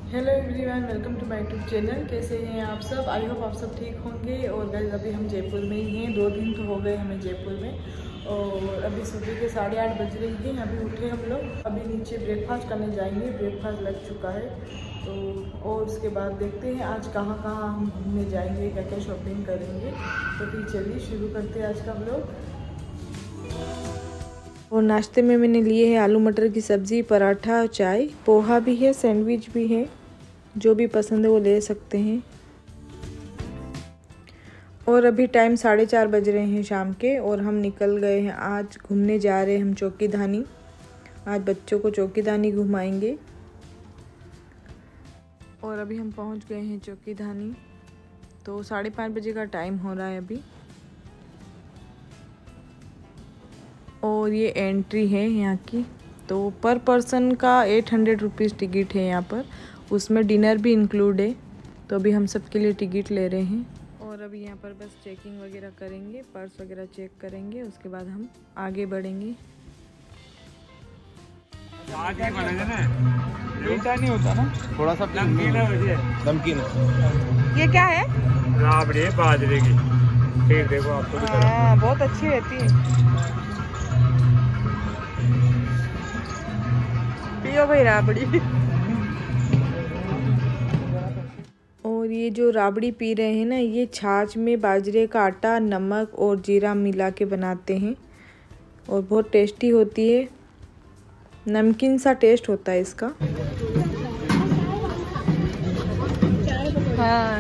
Hello everyone, welcome to my YouTube channel. कैसे हैं आप सब? आई होप आप सब ठीक होंगे। और गाइस अभी हम जयपुर में ही हैं। 2 दिन तो हो गए हमें जयपुर में। और अभी सुबह के 8:30 बज रही हैं। अभी उठे हम लोग, अभी नीचे ब्रेकफास्ट करने जाएंगे। ब्रेकफास्ट लग चुका है तो और उसके बाद देखते हैं आज कहाँ कहाँ हम घूमने जाएंगे, क्या क्या शॉपिंग करेंगे। तो फिर चलिए शुरू करते हैं आज का व्लॉग। और नाश्ते में मैंने लिए है आलू मटर की सब्ज़ी, पराठा, चाय, पोहा भी है, सैंडविच भी है। जो भी पसंद है वो ले सकते हैं। और अभी टाइम 4:30 बज रहे हैं शाम के और हम निकल गए हैं। आज घूमने जा रहे हैं हम चौकीधानी। आज बच्चों को चौकीधानी घुमाएंगे। और अभी हम पहुंच गए हैं चौकीधानी। तो 5:30 बजे का टाइम हो रहा है अभी। और ये एंट्री है यहाँ की। तो पर पर्सन का 800 रुपीज़ टिकट है यहाँ पर। उसमें डिनर भी इंक्लूड है। तो अभी हम सब के लिए टिकट ले रहे हैं। और अभी यहाँ पर बस चेकिंग वगैरह करेंगे, पर्स वगैरह चेक करेंगे, उसके बाद हम आगे बढ़ेंगे। आगे बढ़ेंगे ना, मीठा नहीं होता ना, थोड़ा सा नमकीन है। नमकीन ये क्या है? राबड़ी है बाजरे की। फिर देखो आपको भी हाँ, बहुत अच्छी रहती है। पियो भाई राबड़ी। और ये जो राबड़ी पी रहे हैं ना, ये छाछ में बाजरे का आटा, नमक और जीरा मिला के बनाते हैं और बहुत टेस्टी होती है। नमकीन सा टेस्ट होता है इसका। हाँ,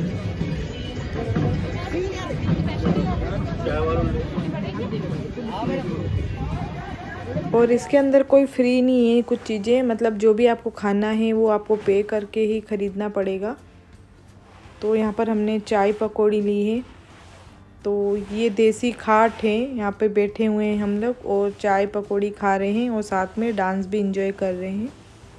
और इसके अंदर कोई फ्री नहीं है कुछ चीज़ें, मतलब जो भी आपको खाना है वो आपको पे करके ही ख़रीदना पड़ेगा। तो यहाँ पर हमने चाय पकौड़ी ली है। तो ये देसी खाट है, यहाँ पे बैठे हुए हैं हम लोग और चाय पकौड़ी खा रहे हैं और साथ में डांस भी एंजॉय कर रहे हैं।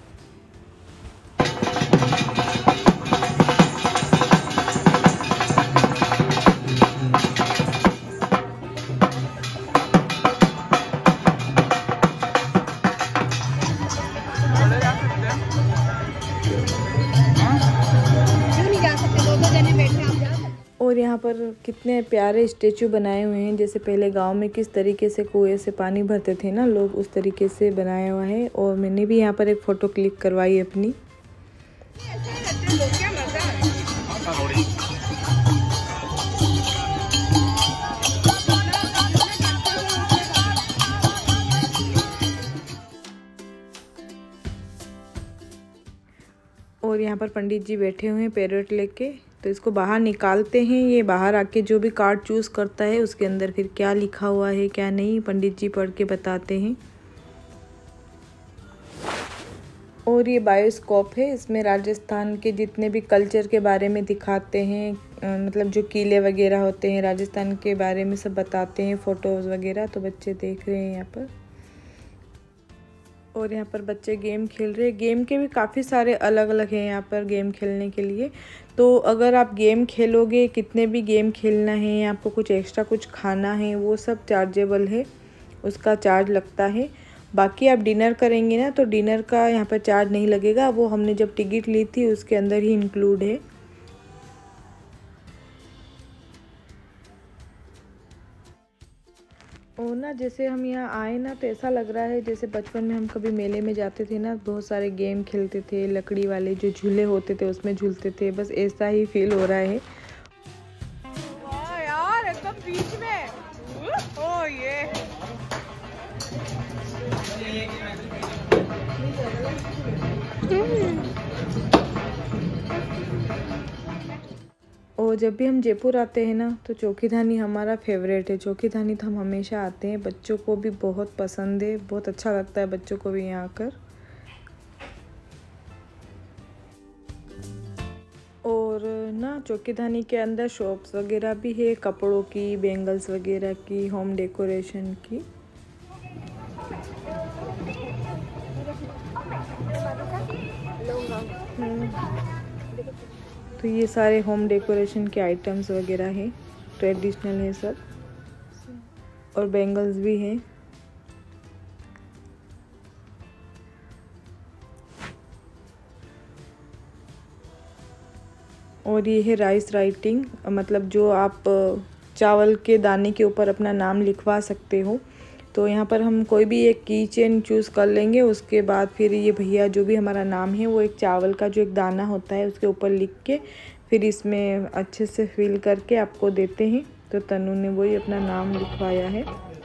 और यहाँ पर कितने प्यारे स्टेचू बनाए हुए हैं। जैसे पहले गांव में किस तरीके से कुएं से पानी भरते थे ना लोग, उस तरीके से बनाया हुआ है। और मैंने भी यहाँ पर एक फ़ोटो क्लिक करवाई अपनी। और यहाँ पर पंडित जी बैठे हुए हैं पैरेट लेके। तो इसको बाहर निकालते हैं। ये बाहर आके जो भी कार्ड चूज़ करता है उसके अंदर फिर क्या लिखा हुआ है क्या नहीं, पंडित जी पढ़ के बताते हैं। और ये बायोस्कोप है, इसमें राजस्थान के जितने भी कल्चर के बारे में दिखाते हैं। मतलब जो किले वगैरह होते हैं राजस्थान के बारे में सब बताते हैं, फ़ोटोज़ वगैरह। तो बच्चे देख रहे हैं यहाँ पर। और यहाँ पर बच्चे गेम खेल रहे हैं। गेम के भी काफ़ी सारे अलग अलग हैं यहाँ पर गेम खेलने के लिए। तो अगर आप गेम खेलोगे, कितने भी गेम खेलना है, आपको कुछ एक्स्ट्रा कुछ खाना है, वो सब चार्जेबल है, उसका चार्ज लगता है। बाकी आप डिनर करेंगे ना तो डिनर का यहाँ पर चार्ज नहीं लगेगा। वो हमने जब टिकट ली थी उसके अंदर ही इंक्लूड है। और ना जैसे हम यहाँ आए ना तो ऐसा लग रहा है जैसे बचपन में हम कभी मेले में जाते थे ना, बहुत सारे गेम खेलते थे, लकड़ी वाले जो झूले होते थे उसमें झूलते थे, बस ऐसा ही फील हो रहा है। वाह यार, एकदम बीच में। ओ ये और जब भी हम जयपुर आते हैं ना तो चौकीधानी हमारा फेवरेट है। चौकीधानी तो हम हमेशा आते हैं। बच्चों को भी बहुत पसंद है, बहुत अच्छा लगता है बच्चों को भी यहाँ आकर। और ना चौकीधानी के अंदर शॉप्स वगैरह भी है, कपड़ों की, बैंगल्स वगैरह की, होम डेकोरेशन की। तो ये सारे होम डेकोरेशन के आइटम्स वगैरह हैं, ट्रेडिशनल है सब। और बैंगल्स भी हैं। और ये है राइस राइटिंग, मतलब जो आप चावल के दाने के ऊपर अपना नाम लिखवा सकते हो। तो यहाँ पर हम कोई भी एक की चेन चूज़ कर लेंगे, उसके बाद फिर ये भैया जो भी हमारा नाम है वो एक चावल का जो एक दाना होता है उसके ऊपर लिख के फिर इसमें अच्छे से फिल करके आपको देते हैं। तो तनु ने वही अपना नाम लिखवाया है।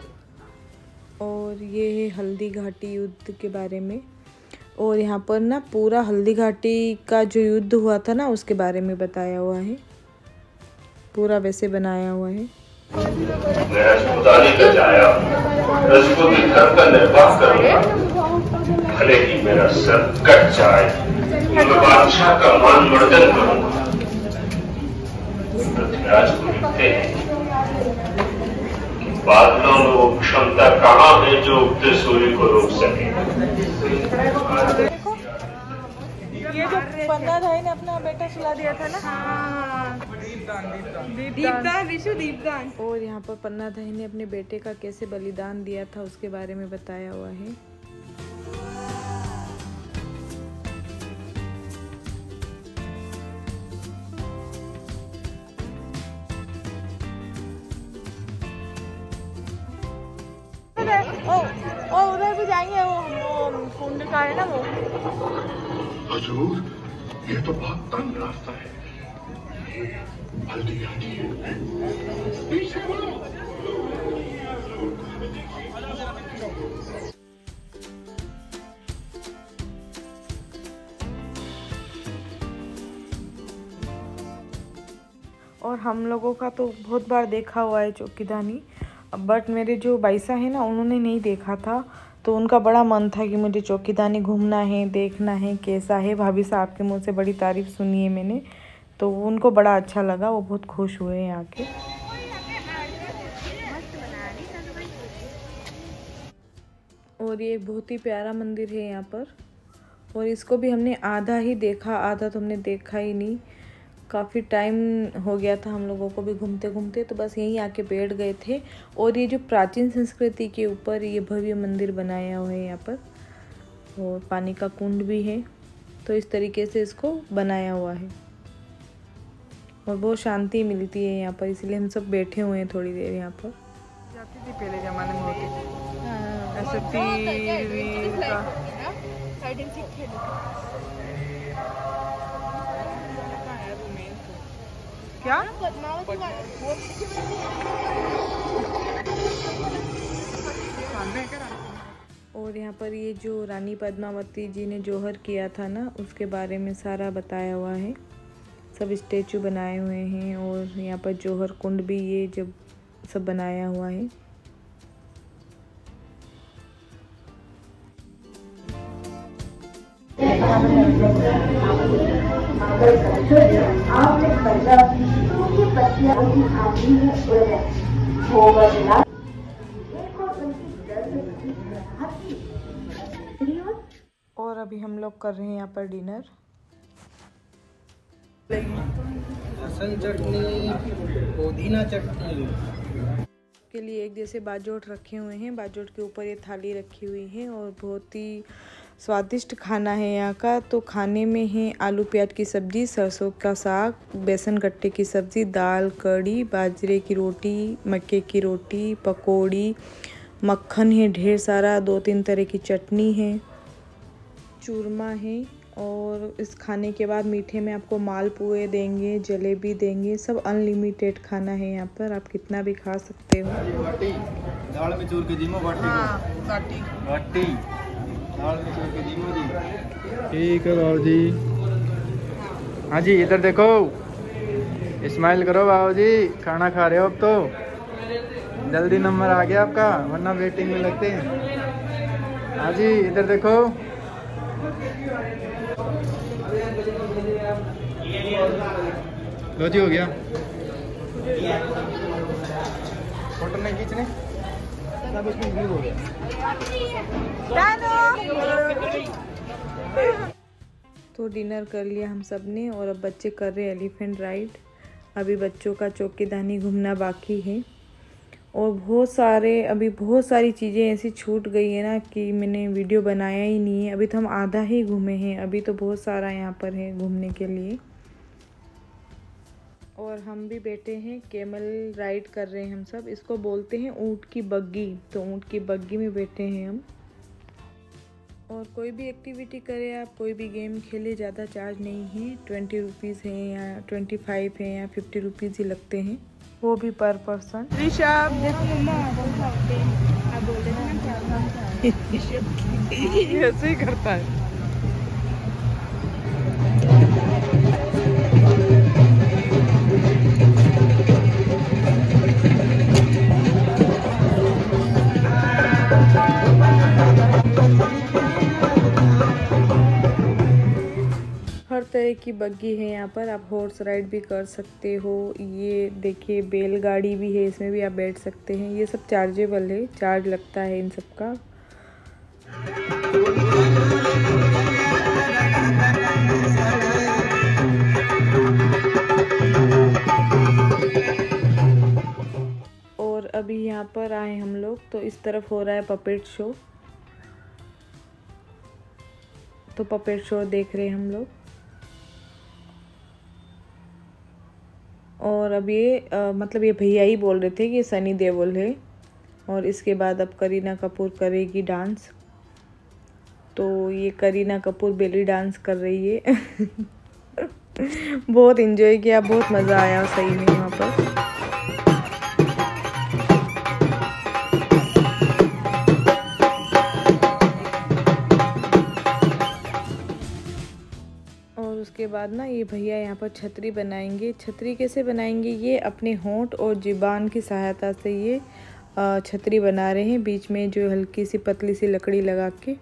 और ये है हल्दी घाटी युद्ध के बारे में, और यहाँ पर ना पूरा हल्दी घाटी का जो युद्ध हुआ था ना उसके बारे में बताया हुआ है, पूरा वैसे बनाया हुआ है। मैं अस्पताल का जाया रजको के घर का निर्वाह करूंगा, भले ही मेरा सर कट जाए, मैं बादशाह का मान मर्दन करूंगा। पृथ्वीराज को लिखते हैं कि बादलों में वो क्षमता कहाँ है जो उगते सूर्य को रोक सके। ये जो पन्ना भाई ने अपना बेटा सुला दिया था ना, दीपदान विशु दीपदान। और यहाँ पर पन्ना दाई ने अपने बेटे का कैसे बलिदान दिया था उसके बारे में बताया हुआ है। ओ उधर भी जाएंगे, वो कुंड का है ना वो। हुजूर, ये तो बहुत तंग रास्ता है, हल्दी घाटी है, पीछे मुड़ो। और हम लोगों का तो बहुत बार देखा हुआ है चौकीदानी, बट मेरे जो बाईसा है ना उन्होंने नहीं देखा था, तो उनका बड़ा मन था कि मुझे चौकीदानी घूमना है, देखना है कैसा है। भाभी साहब के मुंह से बड़ी तारीफ़ सुनी है मैंने, तो उनको बड़ा अच्छा लगा, वो बहुत खुश हुए हैं आके। और ये बहुत ही प्यारा मंदिर है यहाँ पर, और इसको भी हमने आधा ही देखा, आधा तो हमने देखा ही नहीं। काफ़ी टाइम हो गया था हम लोगों को भी घूमते घूमते, तो बस यहीं आके बैठ गए थे। और ये जो प्राचीन संस्कृति के ऊपर ये भव्य मंदिर बनाया हुआ है यहाँ पर, और पानी का कुंड भी है, तो इस तरीके से इसको बनाया हुआ है और बहुत शांति मिलती है यहाँ पर, इसलिए हम सब बैठे हुए हैं थोड़ी देर यहाँ पर। जाती थी पहले जमाने में होती ऐसे तीर का। क्या और यहाँ पर ये जो रानी पद्मावती जी ने जौहर किया था ना उसके बारे में सारा बताया हुआ है, सब स्टेचू बनाए हुए हैं। और यहाँ पर जौहर कुंड भी ये जब सब बनाया हुआ है। और अभी हम लोग कर रहे हैं यहाँ पर डिनर। लहसुन चटनी, पुदीना चटनी के लिए एक जैसे बाजोट रखे हुए हैं, बाजोट के ऊपर ये थाली रखी हुई है और बहुत ही स्वादिष्ट खाना है यहाँ का। तो खाने में है आलू प्याज की सब्ज़ी, सरसों का साग, बेसन गट्टे की सब्ज़ी, दाल, कढ़ी, बाजरे की रोटी, मक्के की रोटी, पकौड़ी, मक्खन है ढेर सारा, 2-3 तरह की चटनी है, चूरमा है। और इस खाने के बाद मीठे में आपको मालपुए देंगे, जलेबी देंगे, सब अनलिमिटेड खाना है यहाँ पर, आप कितना भी खा सकते हो। दाल में चूर के जीमो बाटी बाटी दाल में चूर के जीमो जी। ठीक है बाबू जी। हाँ जी, इधर देखो, स्माइल करो बाबू जी, खाना खा रहे हो अब तो। जल्दी नंबर आ गया आपका, वरना वेटिंग में लगते हैं। हाँ जी, इधर देखो। लो जी, हो गया। फोटो नहीं खींचने, सब इसमें व्यू हो गया। तो डिनर कर लिया हम सब ने, और अब बच्चे कर रहे हैं एलिफेंट राइड। अभी बच्चों का चौकीदानी घूमना बाकी है, और अभी बहुत सारी चीज़ें ऐसी छूट गई है ना कि मैंने वीडियो बनाया ही नहीं है। अभी तो हम आधा ही घूमे हैं, अभी तो बहुत सारा यहाँ पर है घूमने के लिए। और हम भी बैठे हैं, कैमल राइड कर रहे हैं हम सब। इसको बोलते हैं ऊँट की बग्गी। तो ऊँट की बग्गी में बैठे हैं हम। और कोई भी एक्टिविटी करें आप, कोई भी गेम खेले, ज़्यादा चार्ज नहीं है। 20 रुपीज़ है या 25 है या 50 रुपीज़ ही लगते हैं, वो भी पर पर्सन। ऋषभ ऐसे ही करता है। हर तरह की बग्गी है यहाँ पर। आप हॉर्स राइड भी कर सकते हो। ये देखिए बैलगाड़ी भी है, इसमें भी आप बैठ सकते हैं। ये सब चार्जेबल है, चार्ज लगता है इन सब का। और अभी यहाँ पर आए हम लोग, तो इस तरफ हो रहा है पपेट शो। तो पपेट शो देख रहे हैं हम लोग। और अब ये मतलब ये भैया ही बोल रहे थे कि सनी देओल है। और इसके बाद अब करीना कपूर करेगी डांस। तो ये करीना कपूर बेली डांस कर रही है। बहुत एंजॉय किया, बहुत मज़ा आया सही में वहाँ पर। और उसके बाद ना ये भैया यहाँ पर छतरी बनाएंगे। छतरी कैसे बनाएंगे? ये अपने होंठ और ज़ुबान की सहायता से ये छतरी बना रहे हैं, बीच में जो हल्की सी पतली सी लकड़ी लगा के।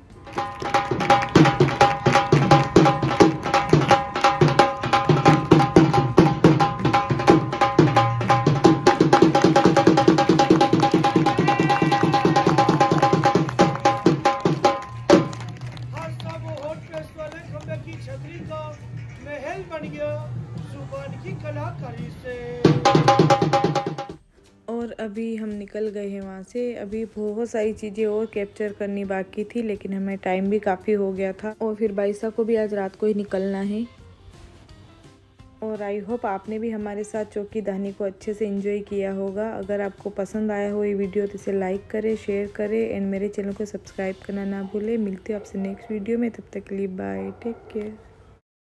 छतरी का महल बन गया जुबान की कलाकारी से। और अभी हम निकल गए हैं वहाँ से। अभी बहुत सारी चीज़ें और कैप्चर करनी बाकी थी, लेकिन हमें टाइम भी काफ़ी हो गया था। और फिर बाइसा को भी आज रात को ही निकलना है। और आई होप आपने भी हमारे साथ चौकी दानी को अच्छे से एंजॉय किया होगा। अगर आपको पसंद आया हो ये वीडियो तो इसे लाइक करें, शेयर करें एंड मेरे चैनल को सब्सक्राइब करना ना भूलें। मिलते हैं आपसे नेक्स्ट वीडियो में, तब तक के लिए बाय, टेक केयर।